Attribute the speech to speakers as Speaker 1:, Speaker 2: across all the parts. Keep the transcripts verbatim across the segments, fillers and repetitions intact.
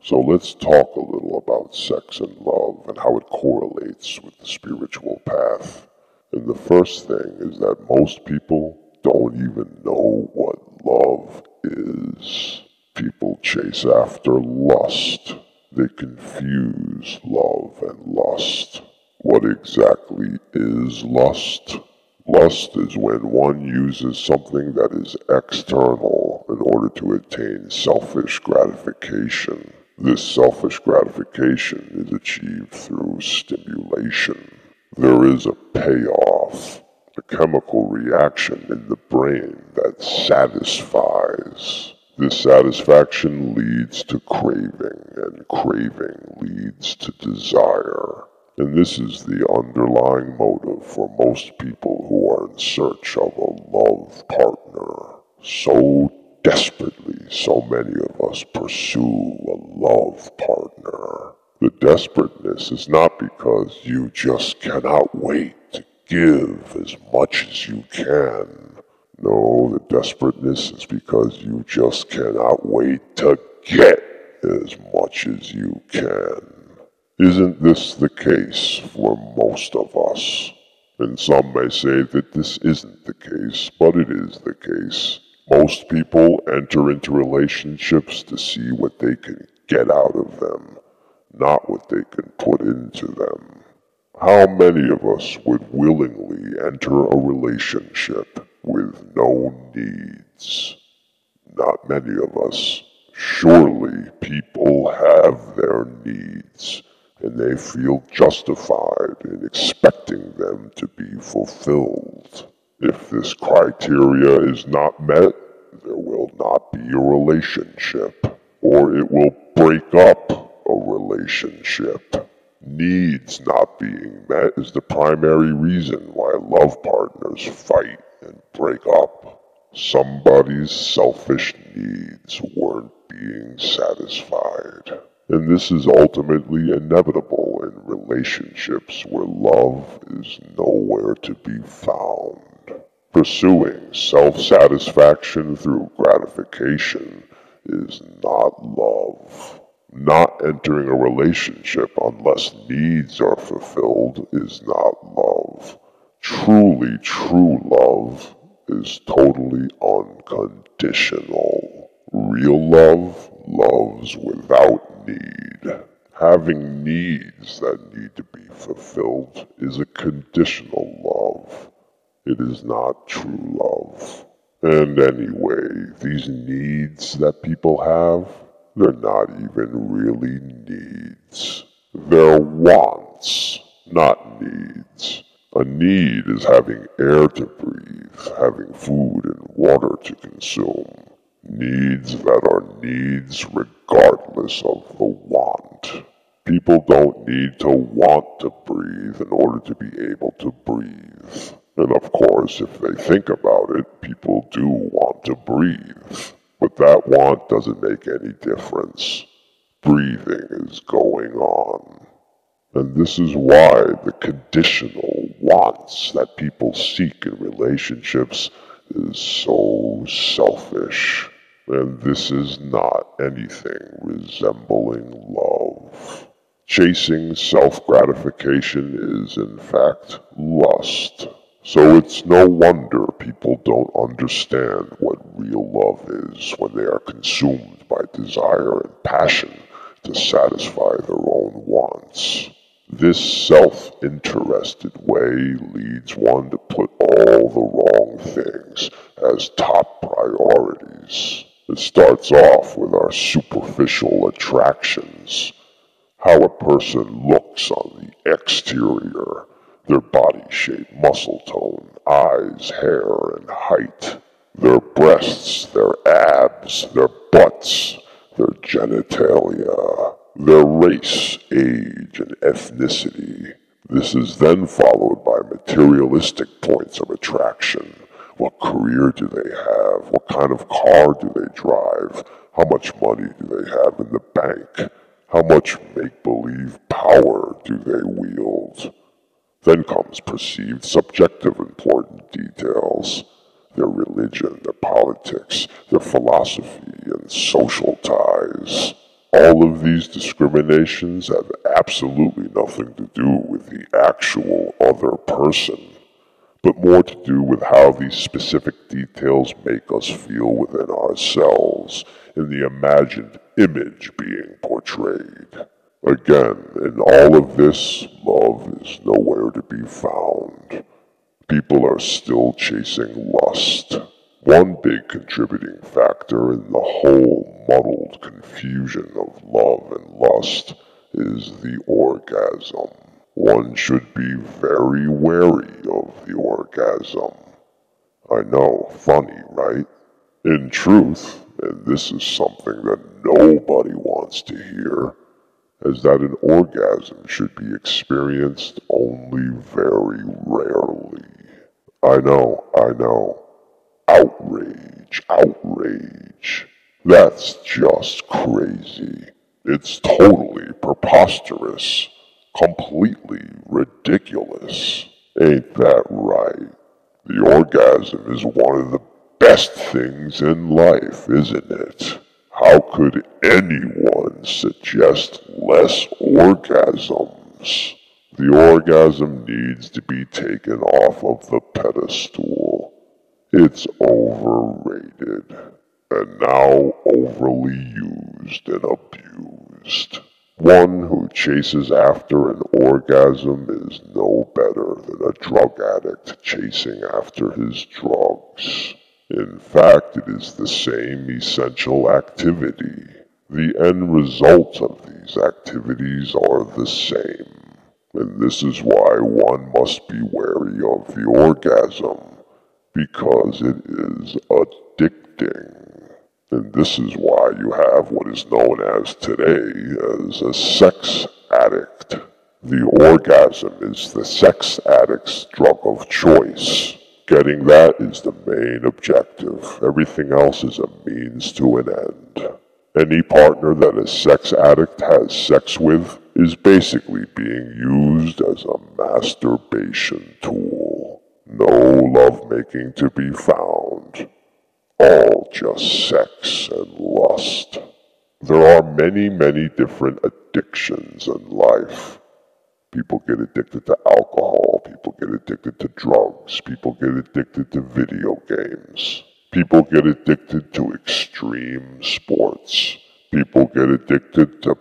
Speaker 1: So let's talk a little about sex and love and how it correlates with the spiritual path. And the first thing is that most people don't even know what love is. People chase after lust. They confuse love and lust. What exactly is lust? Lust is when one uses something that is external in order to attain selfish gratification. This selfish gratification is achieved through stimulation. There is a payoff, a chemical reaction in the brain that satisfies. This satisfaction leads to craving, and craving leads to desire. And this is the underlying motive for most people who are in search of a love partner. So desperately, so many of us pursue a love partner. The desperateness is not because you just cannot wait to give as much as you can. No, the desperateness is because you just cannot wait to get as much as you can. Isn't this the case for most of us? And some may say that this isn't the case, but it is the case. Most people enter into relationships to see what they can get out of them, not what they can put into them. How many of us would willingly enter a relationship with no needs? Not many of us. Surely people have their needs, and they feel justified in expecting them to be fulfilled. If this criteria is not met, there will not be a relationship, or it will break up a relationship. Needs not being met is the primary reason why love partners fight and break up. Somebody's selfish needs weren't being satisfied. And this is ultimately inevitable in relationships where love is nowhere to be found. Pursuing self-satisfaction through gratification is not love. Not entering a relationship unless needs are fulfilled is not love. Truly true love is totally unconditional. Real love loves without need. Having needs that need to be fulfilled is a conditional love. It is not true love. And anyway, these needs that people have, they're not even really needs. They're wants, not needs. A need is having air to breathe, having food and water to consume. Needs that are needs regardless of the want. People don't need to want to breathe in order to be able to breathe. And of course, if they think about it, people do want to breathe. But that want doesn't make any difference. Breathing is going on. And this is why the conditional wants that people seek in relationships is so selfish. And this is not anything resembling love. Chasing self-gratification is, in fact, lust. So it's no wonder people don't understand what real love is when they are consumed by desire and passion to satisfy their own wants. This self-interested way leads one to put all the wrong things as top priorities. It starts off with our superficial attractions, how a person looks on the exterior, their body shape, muscle tone, eyes, hair, and height, their breasts, their abs, their butts, their genitalia, their race, age, and ethnicity. This is then followed by materialistic points of attraction. What career do they have? What kind of car do they drive? How much money do they have in the bank? How much make-believe power do they wield? Then comes perceived subjective important details. Their religion, their politics, their philosophy, and social ties. All of these discriminations have absolutely nothing to do with the actual other person, but more to do with how these specific details make us feel within ourselves in the imagined image being portrayed. Again, in all of this, love is nowhere to be found. People are still chasing lust. One big contributing factor in the whole muddled confusion of love and lust is the orgasm. One should be very wary of the orgasm. I know, funny, right? In truth, and this is something that nobody wants to hear, is that an orgasm should be experienced only very rarely. I know, I know. Outrage, outrage. That's just crazy. It's totally preposterous. Completely ridiculous. Ain't that right? The orgasm is one of the best things in life, isn't it? How could anyone suggest less orgasms? The orgasm needs to be taken off of the pedestal. It's overrated, and now overly used and abused. One who chases after an orgasm is no better than a drug addict chasing after his drugs. In fact, it is the same essential activity. The end results of these activities are the same, and this is why one must be wary of the orgasm, because it is addicting. And this is why you have what is known as today as a sex addict. The orgasm is the sex addict's drug of choice. Getting that is the main objective. Everything else is a means to an end. Any partner that a sex addict has sex with is basically being used as a masturbation tool. No lovemaking to be found. All just sex and lust. There are many, many different addictions in life. People get addicted to alcohol, people get addicted to drugs, people get addicted to video games. People get addicted to extreme sports. People get addicted to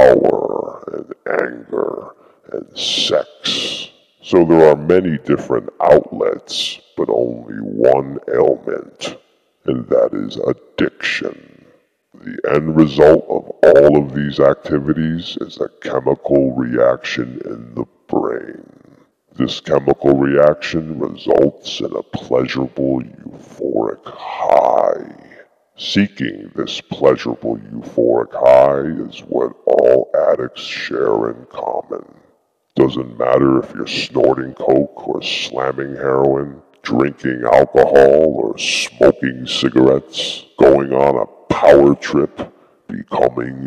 Speaker 1: power and anger and sex. So there are many different outlets, but only one ailment, and that is addiction. The end result of all of these activities is a chemical reaction in the brain. This chemical reaction results in a pleasurable euphoric high. Seeking this pleasurable euphoric high is what all addicts share in common. Doesn't matter if you're snorting coke or slamming heroin, drinking alcohol or smoking cigarettes, going on a power trip, becoming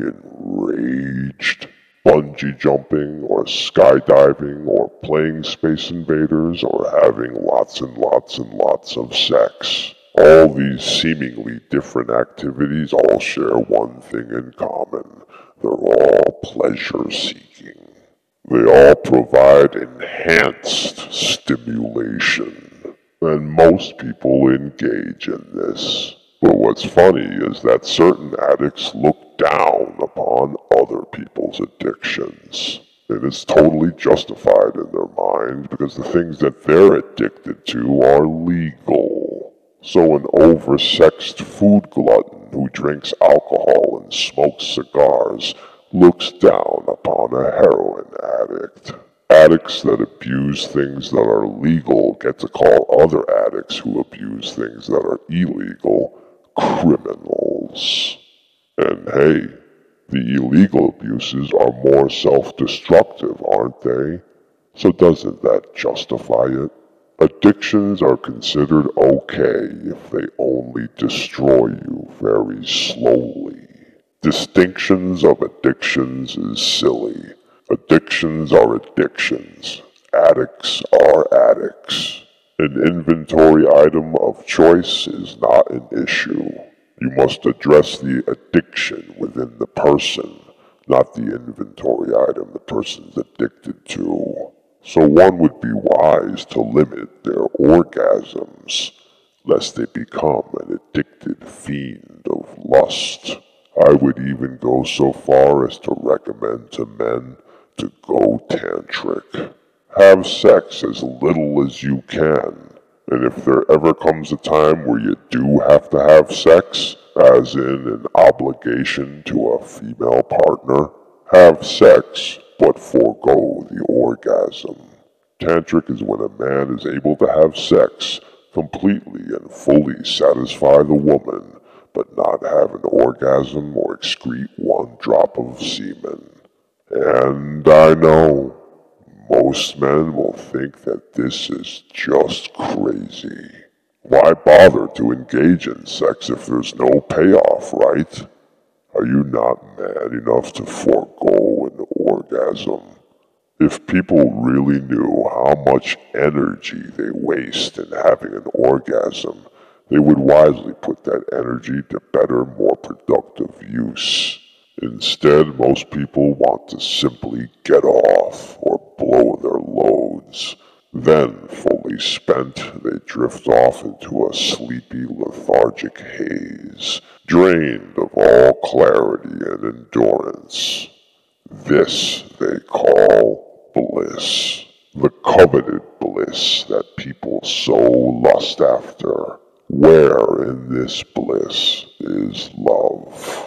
Speaker 1: enraged, bungee jumping or skydiving or playing Space Invaders or having lots and lots and lots of sex. All these seemingly different activities all share one thing in common. They're all pleasure-seeking. They all provide enhanced stimulation, and most people engage in this. But what's funny is that certain addicts look down upon other people's addictions. And it's totally justified in their mind because the things that they're addicted to are legal. So an oversexed food glutton who drinks alcohol and smokes cigars looks down upon a heroin addict. Addicts that abuse things that are legal get to call other addicts who abuse things that are illegal criminals. And hey, the illegal abuses are more self-destructive, aren't they? So doesn't that justify it? Addictions are considered okay if they only destroy you very slowly. Distinctions of addictions is silly. Addictions are addictions. Addicts are addicts. An inventory item of choice is not an issue. You must address the addiction within the person, not the inventory item the person's addicted to. So one would be wise to limit their orgasms, lest they become an addicted fiend of lust. I would even go so far as to recommend to men to go tantric. Have sex as little as you can, and if there ever comes a time where you do have to have sex, as in an obligation to a female partner, have sex, but forego the orgasm. Tantric is when a man is able to have sex completely and fully satisfy the woman, but not have an orgasm or excrete one drop of semen. And I know most men will think that this is just crazy. Why bother to engage in sex if there's no payoff, right? Are you not man enough to forego an orgasm? If people really knew how much energy they waste in having an orgasm, they would wisely put that energy to better, more productive use. Instead, most people want to simply get off or blow their loads. Then, fully spent, they drift off into a sleepy, lethargic haze, drained of all clarity and endurance. This they call bliss. The coveted bliss that people so lust after. Where in this bliss is love?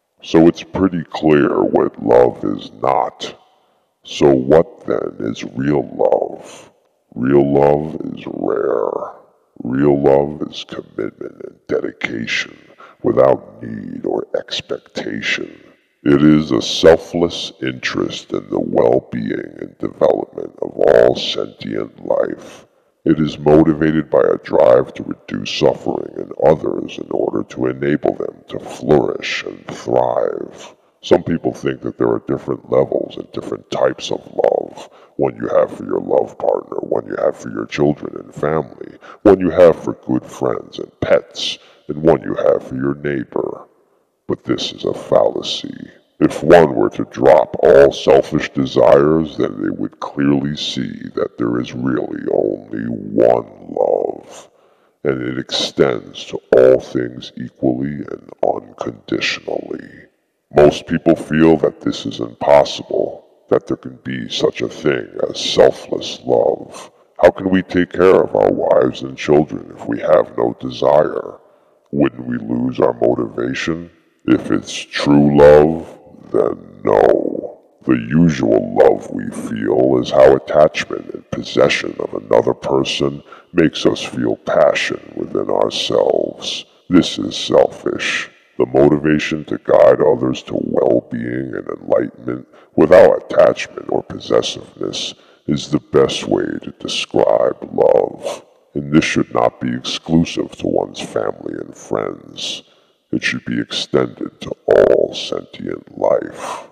Speaker 1: So it's pretty clear what love is not. So what then is real love? Real love is rare. Real love is commitment and dedication without need or expectation. It is a selfless interest in the well-being and development of all sentient life. It is motivated by a drive to reduce suffering in others in order to enable them to flourish and thrive. Some people think that there are different levels and different types of love. One you have for your love partner, one you have for your children and family, one you have for good friends and pets, and one you have for your neighbor. But this is a fallacy. If one were to drop all selfish desires, then they would clearly see that there is really only one love, and it extends to all things equally and unconditionally. Most people feel that this is impossible, that there can be such a thing as selfless love. How can we take care of our wives and children if we have no desire? Wouldn't we lose our motivation? If it's true love, then no. The usual love we feel is how attachment and possession of another person makes us feel passion within ourselves. This is selfish. The motivation to guide others to well-being and enlightenment without attachment or possessiveness is the best way to describe love. And this should not be exclusive to one's family and friends. It should be extended to all sentient life.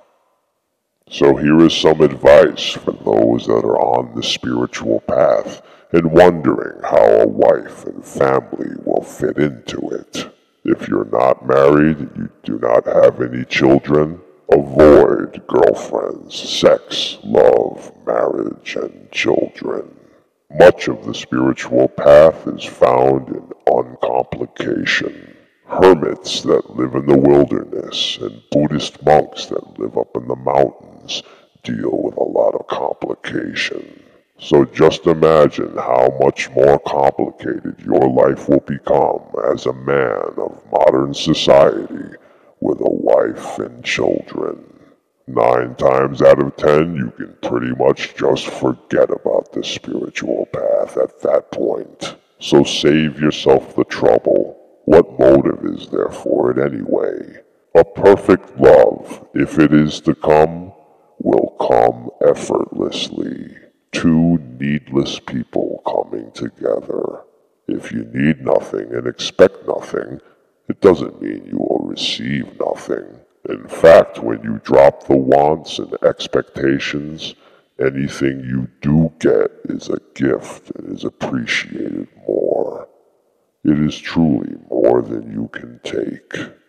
Speaker 1: So here is some advice for those that are on the spiritual path and wondering how a wife and family will fit into it. If you're not married and you do not have any children, avoid girlfriends, sex, love, marriage, and children. Much of the spiritual path is found in uncomplication. Hermits that live in the wilderness and Buddhist monks that live up in the mountains deal with a lot of complication. So just imagine how much more complicated your life will become as a man of modern society with a wife and children. Nine times out of ten, you can pretty much just forget about the spiritual path at that point. So save yourself the trouble. What motive is there for it anyway? A perfect love, if it is to come, will come effortlessly. Two needless people coming together. If you need nothing and expect nothing, it doesn't mean you will receive nothing. In fact, when you drop the wants and expectations, anything you do get is a gift and is appreciated more. It is truly more than you can take.